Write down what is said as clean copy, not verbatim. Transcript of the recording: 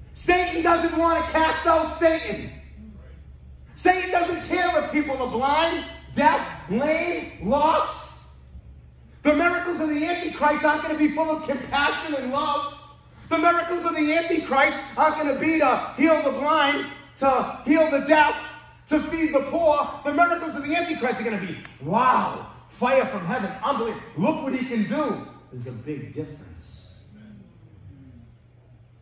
Satan doesn't want to cast out Satan. Satan doesn't care if people are blind, deaf, lame, lost. The miracles of the Antichrist aren't going to be full of compassion and love. The miracles of the Antichrist aren't going to be to heal the blind, to heal the deaf, to feed the poor. The miracles of the Antichrist are going to be, wow, fire from heaven, unbelievable. Look what he can do. There's a big difference.